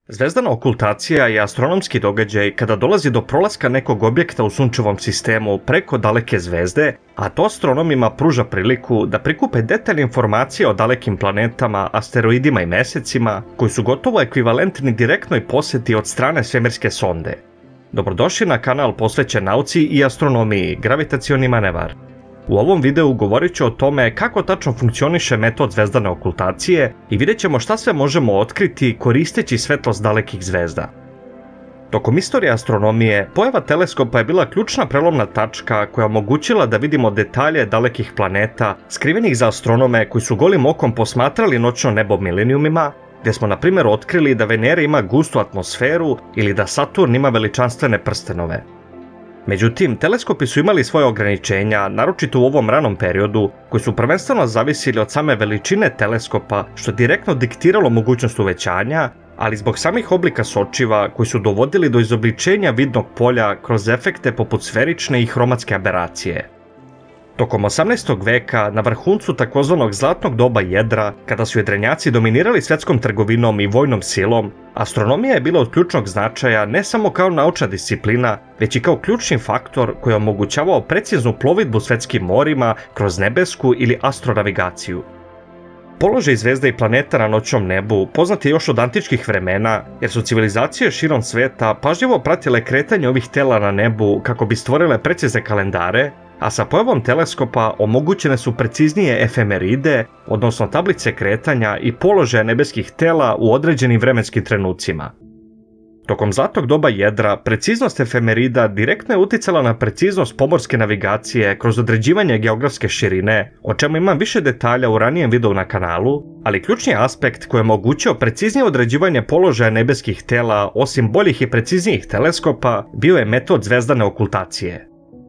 Zvezdana okultacija je astronomski događaj kada dolazi do prolaska nekog objekta u sunčevom sistemu preko daleke zvezde, a to astronomima pruža priliku da prikupe detaljne informacije o dalekim planetama, asteroidima i mesecima, koji su gotovo ekvivalentni direktnoj posjeti od strane svemirske sonde. Dobrodošli na kanal posvećen nauci i astronomiji, Gravitacioni manevar. U ovom videu govorit ću o tome kako tačno funkcioniše metod zvezdane okultacije i vidjet ćemo šta sve možemo otkriti koristeći svetlost dalekih zvezda. Tokom istorije astronomije, pojava teleskopa je bila ključna prelomna tačka koja je omogućila da vidimo detalje dalekih planeta, skrivenih za astronome koji su golim okom posmatrali noćno nebo milenijumima, gdje smo na primjer otkrili da Venera ima gustu atmosferu ili da Saturn ima veličanstvene prstenove. Međutim, teleskopi su imali svoje ograničenja, naročito u ovom ranom periodu, koji su prvenstveno zavisili od same veličine teleskopa, što je direktno diktiralo mogućnost uvećanja, ali zbog samih oblika sočiva koji su dovodili do izobličenja vidnog polja kroz efekte poput sferične i hromatske aberacije. Tokom 18. veka, na vrhuncu takozvanog zlatnog doba jedra, kada su jedrenjaci dominirali svjetskom trgovinom i vojnom silom, astronomija je bila od ključnog značaja ne samo kao naučna disciplina, već i kao ključni faktor koji je omogućavao preciznu plovidbu svjetskim morima kroz nebesku ili astronavigaciju. Položaj zvezda i planeta na noćnom nebu poznat je još od antičkih vremena, jer su civilizacije širom sveta pažljivo pratile kretanje ovih tela na nebu kako bi stvorile precizne kalendare, a sa pojavom teleskopa omogućene su preciznije efemeride, odnosno tablice kretanja i položaja nebeskih tela u određenim vremenskim trenucima. Tokom zlatnog doba jedra, preciznost efemerida direktno je uticala na preciznost pomorske navigacije kroz određivanje geografske širine, o čemu imam više detalja u ranijem videu na kanalu, ali ključni aspekt koji je omogućio preciznije određivanje položaja nebeskih tela osim boljih i preciznijih teleskopa bio je metod zvezdane okultacije.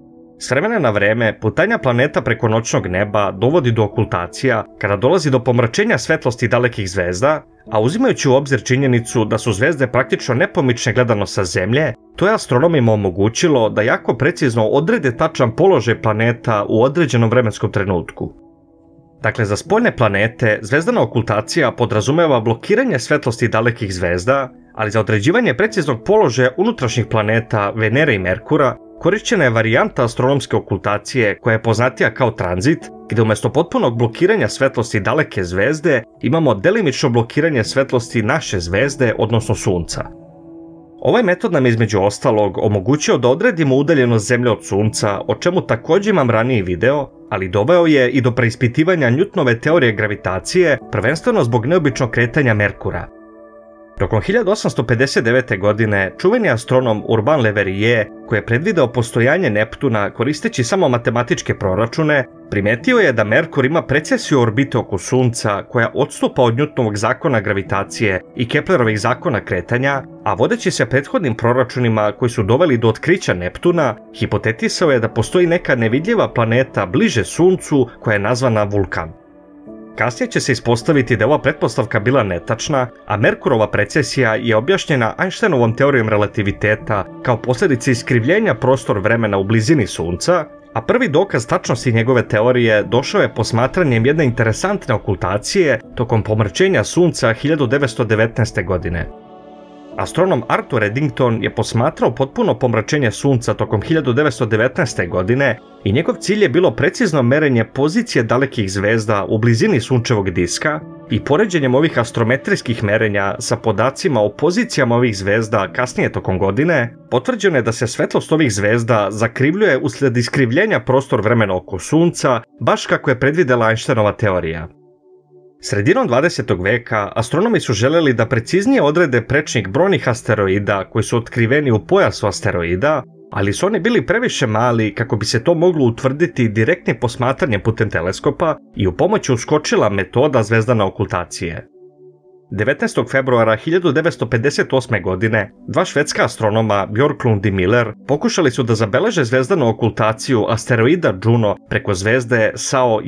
S vremena na vreme, putanja planeta preko noćnog neba dovodi do okultacija kada dolazi do pomračenja svetlosti dalekih zvezda, a uzimajući u obzir činjenicu da su zvezde praktično nepomične gledano sa Zemlje, to je astronomima omogućilo da jako precizno odrede tačan položaj planeta u određenom vremenskom trenutku. Dakle, za spoljne planete, zvezdana okultacija podrazumeva blokiranje svetlosti dalekih zvezda, ali za određivanje preciznog položaja unutrašnjih planeta Venere i Merkura, korišćena je varijanta astronomske okultacije koja je poznatija kao tranzit, gdje umjesto potpunog blokiranja svetlosti daleke zvezde imamo delimično blokiranje svetlosti naše zvezde, odnosno Sunca. Ovaj metod nam između ostalog omogućio da odredimo udaljenost Zemlje od Sunca, o čemu također imam raniji video, ali doveo je i do preispitivanja Newtonove teorije gravitacije, prvenstveno zbog neobičnog kretanja Merkura. Tokom 1859. godine, čuveni astronom Urbain Le Verrier, koji je predvideo postojanje Neptuna koristeći samo matematičke proračune, primetio je da Merkur ima precesiju orbite oko Sunca koja odstupa od Newtonovog zakona gravitacije i Keplerovih zakona kretanja, a vodeći se prethodnim proračunima koji su doveli do otkrića Neptuna, hipotetisao je da postoji neka nevidljiva planeta bliže Suncu koja je nazvana Vulkan. Kasnije će se ispostaviti da je ova pretpostavka bila netačna, a Merkurova precesija je objašnjena Einsteinovom teorijom relativiteta kao posljedica iskrivljenja prostor-vremena u blizini Sunca, a prvi dokaz tačnosti njegove teorije došao je posmatranjem jedne interesantne okultacije tokom pomračenja Sunca 1919. godine. Astronom Arthur Eddington je posmatrao potpuno pomračenje Sunca tokom 1919. godine i njegov cilj je bilo precizno merenje pozicije dalekih zvezda u blizini sunčevog diska i poređenjem ovih astrometrijskih merenja sa podacima o pozicijama ovih zvezda kasnije tokom godine, potvrđeno je da se svetlost ovih zvezda zakrivljuje uslijed iskrivljenja prostor-vremena oko Sunca, baš kako je predvidela Einsteinova teorija. Sredinom 20. veka astronomi su željeli da preciznije odrede prečnik brojnih asteroida koji su otkriveni u pojasu asteroida, ali su oni bili previše mali kako bi se to moglo utvrditi direktnim posmatranjem putem teleskopa i u pomoć je uskočila metoda zvezdane okultacije. 19. februara 1958. godine dva švedska astronoma Björklund i Miller pokušali su da zabeleže zvezdanu okultaciju asteroida Juno preko zvezde SAO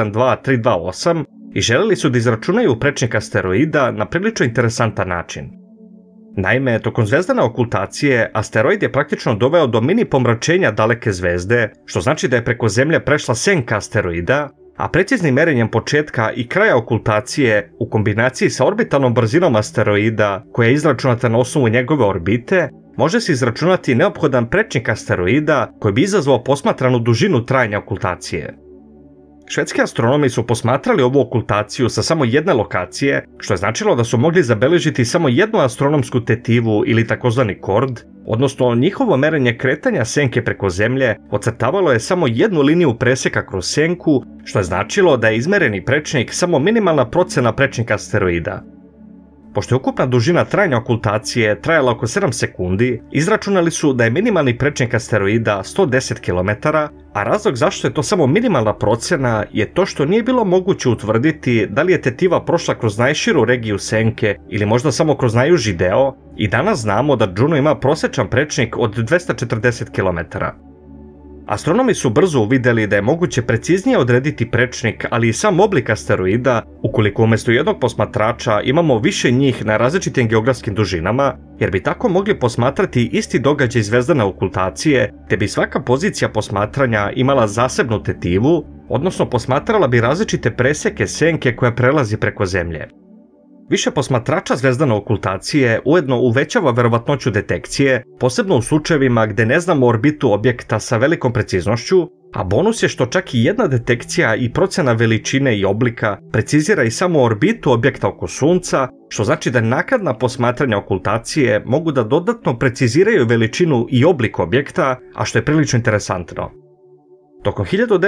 112328 i željeli su da izračunaju prečnik asteroida na prilično interesantan način. Naime, tokom zvezdane okultacije, asteroid je praktično doveo do mini pomračenja daleke zvezde, što znači da je preko Zemlje prešla senka asteroida, a preciznim merenjem početka i kraja okultacije u kombinaciji sa orbitalnom brzinom asteroida koja je izračunata na osnovu njegove orbite, može se izračunati neophodan prečnik asteroida koji bi izazvao posmatranu dužinu trajanja okultacije. Švedski astronomi su posmatrali ovu okultaciju sa samo jedne lokacije, što je značilo da su mogli zabeležiti samo jednu astronomsku tetivu ili takozvani kord, odnosno njihovo merenje kretanja senke preko Zemlje ocrtavalo je samo jednu liniju preseka kroz senku, što je značilo da je izmereni prečnik samo minimalna procena prečnika asteroida. Pošto je ukupna dužina trajanja okultacije trajala oko 7 sekundi, izračunali su da je minimalni prečnik asteroida 110 km, a razlog zašto je to samo minimalna procena je to što nije bilo moguće utvrditi da li je tetiva prošla kroz najširu regiju senke ili možda samo kroz najuži deo, i danas znamo da Juno ima prosječan prečnik od 240 km. Astronomi su brzo uvidjeli da je moguće preciznije odrediti prečnik, ali i sam oblik asteroida, ukoliko umjesto jednog posmatrača imamo više njih na različitim geografskim dužinama, jer bi tako mogli posmatrati isti događaj zvezdane okultacije, te bi svaka pozicija posmatranja imala zasebnu tetivu, odnosno posmatrala bi različite preseke senke koja prelazi preko Zemlje. Više posmatrača zvezdane okultacije ujedno uvećava verovatnoću detekcije, posebno u slučajevima gdje ne znamo orbitu objekta sa velikom preciznošću, a bonus je što čak i jedna detekcija i procjena veličine i oblika precizira i samo orbitu objekta oko Sunca, što znači da naknadna posmatranja okultacije mogu da dodatno preciziraju veličinu i oblik objekta, a što je prilično interesantno. Tokom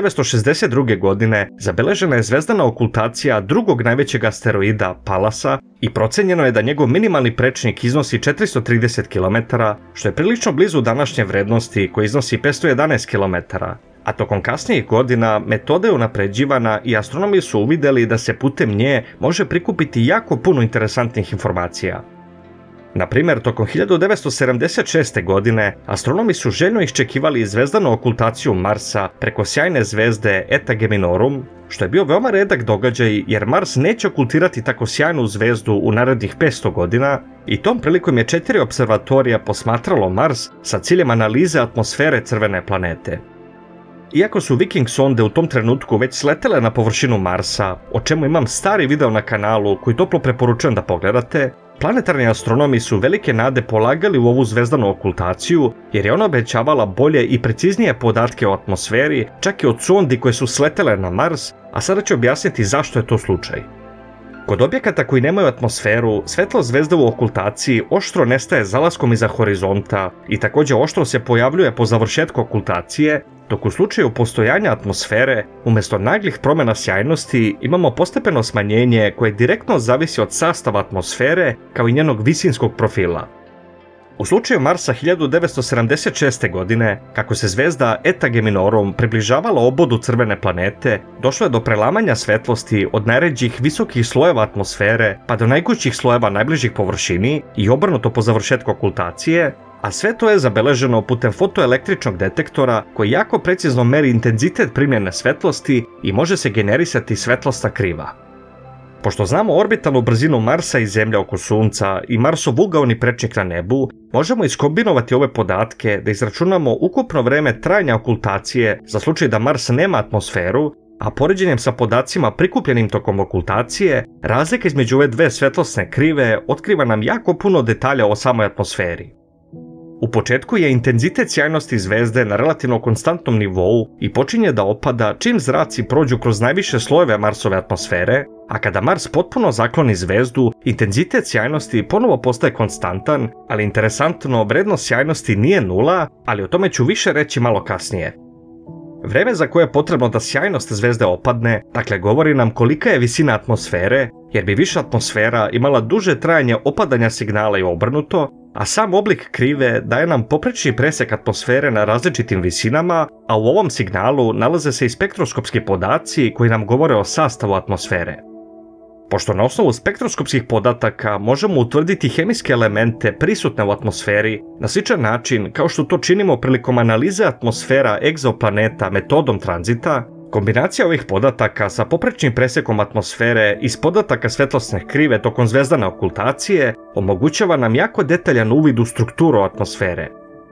1962. godine zabeležena je zvezdana okultacija drugog najvećeg asteroida Pallasa i procenjeno je da njegov minimalni prečnik iznosi 430 km, što je prilično blizu današnje vrednosti koja iznosi 511 km. A tokom kasnijih godina metoda je unapređivana i astronomi su uvidjeli da se putem nje može prikupiti jako puno interesantnih informacija. Na primjer, tokom 1976. godine astronomi su željno iščekivali zvezdanu okultaciju Marsa preko sjajne zvezde Eta Geminorum, što je bio veoma redak događaj jer Mars neće okultirati tako sjajnu zvezdu u narednih 500 godina, i tom prilikom je 4 observatorija posmatralo Mars sa ciljem analize atmosfere crvene planete. Iako su Viking sonde u tom trenutku već sletele na površinu Marsa, o čemu imam stari video na kanalu koji toplo preporučujem da pogledate, planetarni astronomi su velike nade polagali u ovu zvezdanu okultaciju jer je ona obećavala bolje i preciznije podatke o atmosferi, čak i od sondi koje su sletele na Mars, a sada ću objasniti zašto je to slučaj. Kod objekata koji nemaju atmosferu, svetlo zvezde u okultaciji oštro nestaje zalaskom iza horizonta i također oštro se pojavljuje po završetku okultacije, dok u slučaju postojanja atmosfere, umjesto naglih promjena sjajnosti, imamo postepeno smanjenje koje direktno zavisi od sastava atmosfere kao i njenog visinskog profila. U slučaju Marsa 1976. godine, kako se zvezda Eta Geminorum približavala obodu crvene planete, došlo je do prelamanja svetlosti od najređih visokih slojeva atmosfere pa do najgućih slojeva najbližih površini i obrnuto po završetku okultacije, a sve to je zabeleženo putem fotoelektričnog detektora koji jako precizno meri intenzitet primljene svetlosti i može se generisati svetlosna kriva. Pošto znamo orbitalnu brzinu Marsa i Zemlje oko Sunca i Marsov ugaoni prečnik na nebu, možemo iskombinovati ove podatke da izračunamo ukupno vreme trajanja okultacije za slučaj da Mars nema atmosferu, a poređenjem sa podacima prikupljenim tokom okultacije, razlika između ove dve svetlosne krive otkriva nam jako puno detalja o samoj atmosferi. U početku je intenzitet sjajnosti zvezde na relativno konstantnom nivou i počinje da opada čim zraci prođu kroz najviše slojeve Marsove atmosfere, a kada Mars potpuno zakloni zvezdu, intenzitet sjajnosti ponovo postaje konstantan, ali interesantno, vrednost sjajnosti nije nula, ali o tome ću više reći malo kasnije. Vreme za koje je potrebno da sjajnost zvezde opadne, dakle govori nam kolika je visina atmosfere, jer bi viša atmosfera imala duže trajanje opadanja signala i obrnuto, a sam oblik krive daje nam poprečni presek atmosfere na različitim visinama, a u ovom signalu nalaze se i spektroskopski podaci koji nam govore o sastavu atmosfere. Pošto na osnovu spektroskopskih podataka možemo utvrditi hemijske elemente prisutne u atmosferi na sličan način kao što to činimo prilikom analize atmosfera egzoplaneta metodom tranzita, kombinacija ovih podataka sa poprečnim presekom atmosfere iz podataka svetlosne krive tokom zvezdane okultacije omogućava nam jako detaljan uvid u strukturu atmosfere.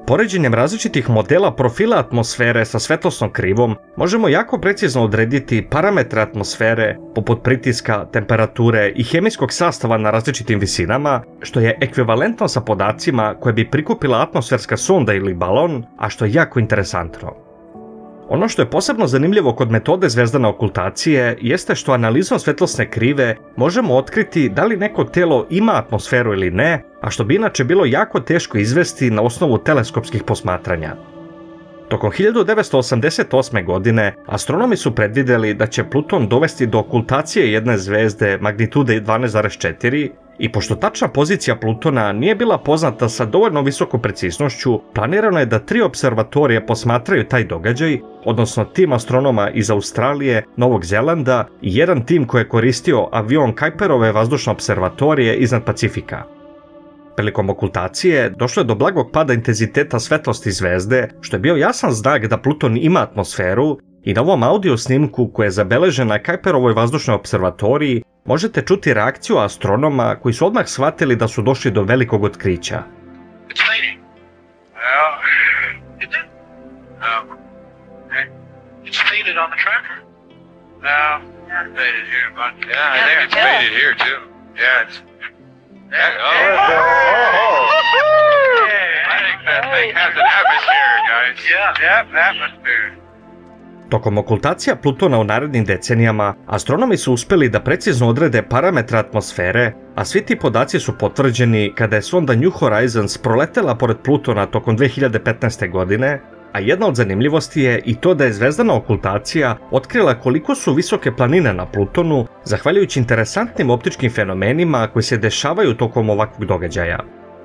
Poređenjem različitih modela profila atmosfere sa svetlosnom krivom možemo jako precizno odrediti parametre atmosfere poput pritiska, temperature i hemijskog sastava na različitim visinama, što je ekvivalentno sa podacima koje bi prikupila atmosferska sonda ili balon, a što je jako interesantno. Ono što je posebno zanimljivo kod metode zvezdane okultacije jeste što analizom svetlosne krive možemo otkriti da li neko telo ima atmosferu ili ne, a što bi inače bilo jako teško izvesti na osnovu teleskopskih posmatranja. Tokom 1988. godine astronomi su predvidjeli da će Pluton dovesti do okultacije jedne zvezde magnitude 12,4 i pošto tačna pozicija Plutona nije bila poznata sa dovoljno visokom preciznošću, planirano je da 3 observatorije posmatraju taj događaj, odnosno tim astronoma iz Australije, Novog Zelanda i jedan tim koji je koristio avion Kuiperove vazdušne observatorije iznad Pacifika. Prilikom okultacije došlo je do blagog pada intenziteta svetlosti zvezde, što je bio jasan znak da Pluton ima atmosferu, i na ovom audio snimku koji je zabeležen na Kuiperovoj vazdušnoj observatoriji možete čuti reakciju astronoma koji su odmah shvatili da su došli do velikog otkrića. Tokom okultacija Plutona u narednim decenijama, astronomi su uspjeli da precizno odrede parametre atmosfere, a svi ti podaci su potvrđeni kada je sonda New Horizons proletela pored Plutona tokom 2015. godine, a jedna od zanimljivosti je i to da je zvezdana okultacija otkrila koliko su visoke planine na Plutonu, zahvaljujući interesantnim optičkim fenomenima koji se dešavaju tokom ovakvog događaja.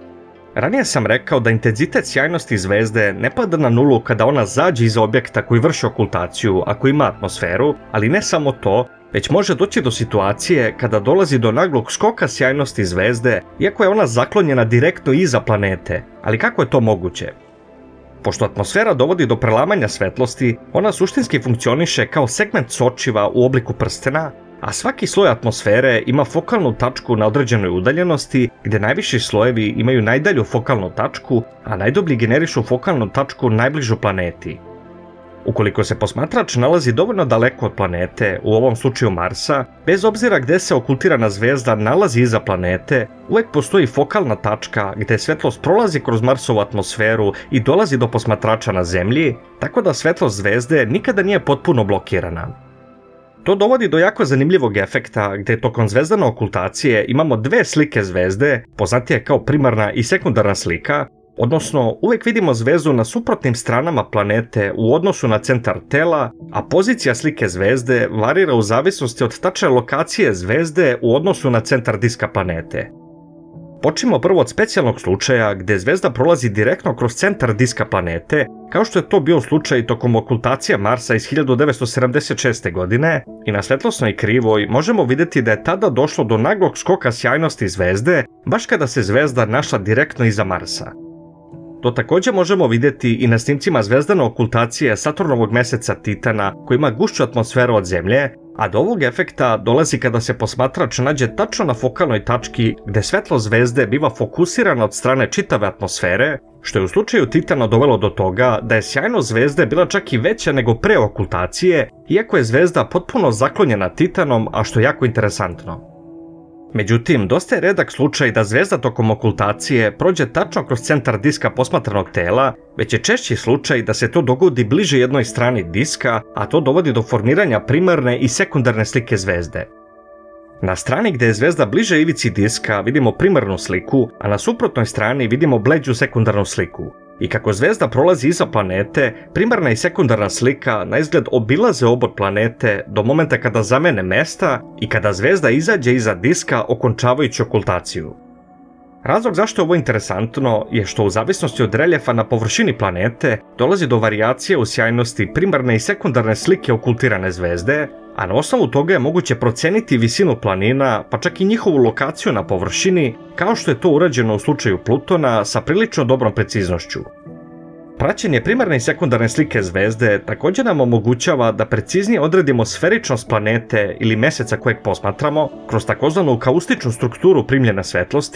Ranije sam rekao da intenzitet sjajnosti zvezde ne pada na nulu kada ona zađe iza objekta koji vrši okultaciju ako ima atmosferu, ali ne samo to, već može doći do situacije kada dolazi do naglog skoka sjajnosti zvezde, iako je ona zaklonjena direktno iza planete. Ali kako je to moguće? Pošto atmosfera dovodi do prelamanja svetlosti, ona suštinski funkcioniše kao segment sočiva u obliku prstena, a svaki sloj atmosfere ima fokalnu tačku na određenoj udaljenosti, gdje najviši slojevi imaju najdalju fokalnu tačku, a najdublji generišu fokalnu tačku najbližu planeti. Ukoliko se posmatrač nalazi dovoljno daleko od planete, u ovom slučaju Marsa, bez obzira gdje se okultirana zvezda nalazi iza planete, uvijek postoji fokalna tačka gdje svetlost prolazi kroz Marsovu atmosferu i dolazi do posmatrača na Zemlji, tako da svetlost zvezde nikada nije potpuno blokirana. To dovodi do jako zanimljivog efekta gdje tokom zvezdane okultacije imamo dve slike zvezde, poznatije kao primarna i sekundarna slika, odnosno uvijek vidimo zvezdu na suprotnim stranama planete u odnosu na centar tela, a pozicija slike zvezde varira u zavisnosti od tačne lokacije zvezde u odnosu na centar diska planete. Počnimo prvo od specijalnog slučaja gdje zvezda prolazi direktno kroz centar diska planete, kao što je to bio slučaj tokom okultacije Marsa iz 1976. godine, i na svetlosnoj krivoj možemo vidjeti da je tada došlo do naglog skoka sjajnosti zvezde, baš kada se zvezda našla direktno iza Marsa. To također možemo vidjeti i na snimcima zvezdane okultacije Saturnovog mjeseca Titana, koji ima gušću atmosferu od Zemlje, a do ovog efekta dolazi kada se posmatrač nađe tačno na fokalnoj tački gdje svetlo zvezde biva fokusirana od strane čitave atmosfere, što je u slučaju Titana dovelo do toga da je sjajnost zvezde bila čak i veća nego pre okultacije, iako je zvezda potpuno zaklonjena Titanom, a što je jako interesantno. Međutim, dosta je redak slučaj da zvezda tokom okultacije prođe tačno kroz centar diska posmatranog tela, već je češći slučaj da se to dogodi bliže jednoj strani diska, a to dovodi do formiranja primarne i sekundarne slike zvezde. Na strani gdje je zvezda bliže ivici diska vidimo primarnu sliku, a na suprotnoj strani vidimo bleđu sekundarnu sliku. I kako zvezda prolazi iza planete, primarna i sekundarna slika na izgled obilaze obod planete do momenta kada zamene mesta i kada zvezda izađe iza diska okončavajući okultaciju. Razlog zašto je ovo interesantno je što u zavisnosti od reljefa na površini planete dolazi do varijacije u sjajnosti primarne i sekundarne slike okultirane zvezde, a na osnovu toga je moguće proceniti visinu planina, pa čak i njihovu lokaciju na površini, kao što je to urađeno u slučaju Plutona sa prilično dobrom preciznošću. Praćenje primarne i sekundarne slike zvezde također nam omogućava da preciznije odredimo sferičnost planete ili mjeseca kojeg posmatramo kroz takozvanu kaustičnu strukturu primljene svetlosti,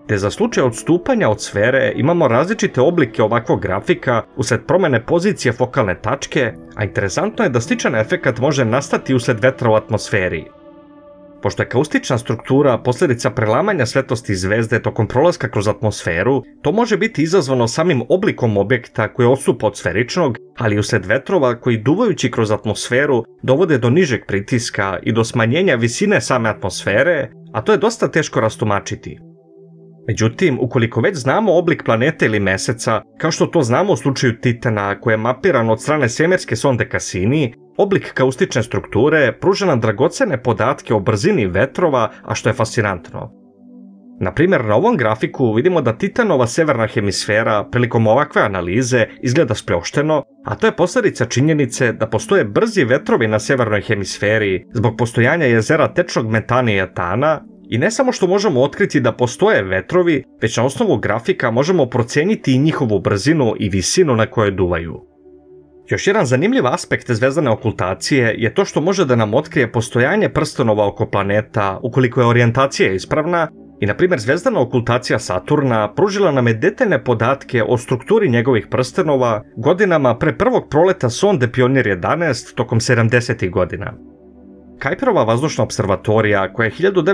te za slučaj odstupanja od sfere imamo različite oblike ovakvog grafika usled promjene pozicije fokalne tačke, a interesantno je da sličan efekat može nastati usled vetra u atmosferi. Pošto je kaustična struktura posljedica prelamanja svetlosti zvezde tokom prolaska kroz atmosferu, to može biti izazvano samim oblikom objekta koji odstupa od sferičnog, ali uslijed vetrova koji duvajući kroz atmosferu dovode do nižeg pritiska i do smanjenja visine same atmosfere, a to je dosta teško rastumačiti. Međutim, ukoliko već znamo oblik planete ili meseca, kao što to znamo u slučaju Titana koji je mapiran od strane svemirske sonde Cassini, oblik kaustične strukture pruža nam dragocene podatke o brzini vetrova, a što je fascinantno. Na primjer, na ovom grafiku vidimo da Titanova severna hemisfera prilikom ovakve analize izgleda spljošteno, a to je posljedica činjenice da postoje brzi vetrovi na severnoj hemisferi zbog postojanja jezera tečnog metana i etana. I ne samo što možemo otkriti da postoje vetrovi, već na osnovu grafika možemo procijeniti i njihovu brzinu i visinu na koje duvaju. Još jedan zanimljiv aspekt zvezdane okultacije je to što može da nam otkrije postojanje prstenova oko planeta ukoliko je orijentacija ispravna i, na primjer, zvezdana okultacija Saturna pružila nam je detaljne podatke o strukturi njegovih prstenova godinama pre prvog proleta sonde Pionir 11 tokom 70. godina. Kuiperova vazdušna observatorija, koja je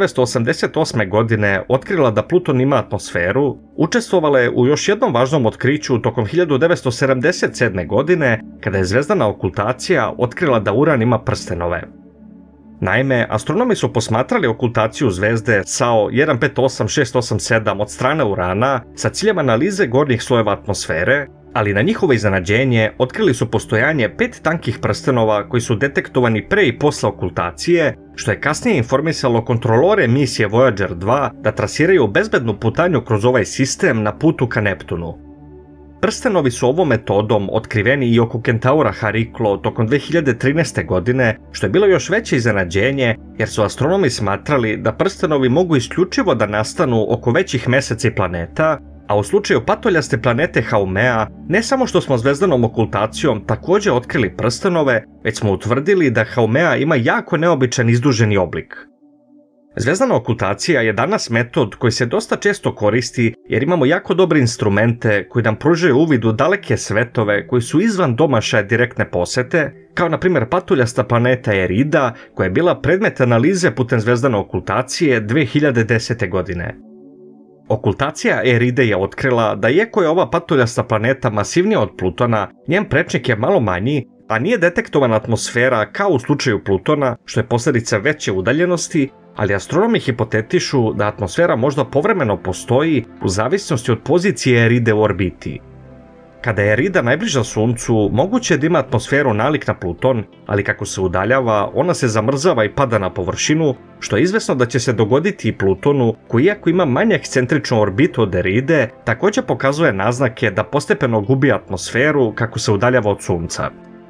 1988. godine otkrila da Pluton ima atmosferu, učestvovala je u još jednom važnom otkriću tokom 1977. godine, kada je zvezdana okultacija otkrila da Uran ima prstenove. Naime, astronomi su posmatrali okultaciju zvezde SAO 158687 od strane Urana sa ciljem analize gornjih slojeva atmosfere, ali na njihovo iznenađenje otkrili su postojanje 5 tankih prstenova koji su detektovani pre i posle okultacije, što je kasnije informisalo kontrolore misije Voyager 2 da trasiraju bezbednu putanju kroz ovaj sistem na putu ka Neptunu. Prstenovi su ovom metodom otkriveni i oko Kentaura Hariklo tokom 2013. godine, što je bilo još veće iznenađenje jer su astronomi smatrali da prstenovi mogu isključivo da nastanu oko većih meseca i planeta, a u slučaju patoljaste planete Haumea, ne samo što smo zvezdanom okultacijom također otkrili prstenove, već smo utvrdili da Haumea ima jako neobičan izduženi oblik. Zvezdana okultacija je danas metod koji se dosta često koristi jer imamo jako dobre instrumente koji nam pružaju uvid u daleke svetove koji su izvan domašaja direktne posete, kao na primjer patuljasta planeta Erida koja je bila predmet analize putem zvezdane okultacije 2010. godine. Okultacija Eride je otkrila da iako je ova patuljasta planeta masivnija od Plutona, njen prečnik je malo manji, a nije detektovana atmosfera kao u slučaju Plutona, što je posljedica veće udaljenosti, ali astronomi hipotetišu da atmosfera možda povremeno postoji u zavisnosti od pozicije Eride u orbiti. Kada je Erida najbliža Suncu, moguće je da ima atmosferu nalik na Pluton, ali kako se udaljava, ona se zamrzava i pada na površinu, što je izvesno da će se dogoditi i Plutonu, koji iako ima manje ekscentričnu orbitu od Eride, također pokazuje naznake da postepeno gubi atmosferu kako se udaljava od Sunca.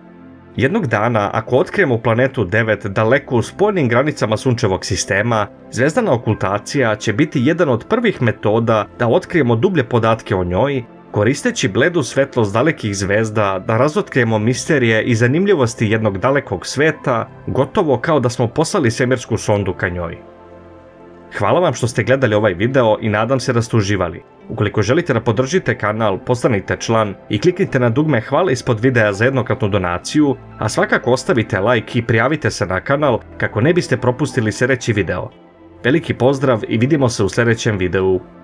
Jednog dana, ako otkrijemo planetu 9 daleko u spoljnim granicama Sunčevog sistema, zvezdana okultacija će biti jedan od prvih metoda da otkrijemo dublje podatke o njoj, koristeći bledu svetlost dalekih zvezda da razotkrijemo misterije i zanimljivosti jednog dalekog sveta, gotovo kao da smo poslali svemirsku sondu ka njoj. Hvala vam što ste gledali ovaj video i nadam se da ste uživali. Ukoliko želite da podržite kanal, postanite član i kliknite na dugme hvale ispod videa za jednokratnu donaciju, a svakako ostavite like i prijavite se na kanal kako ne biste propustili sljedeći video. Veliki pozdrav i vidimo se u sljedećem videu.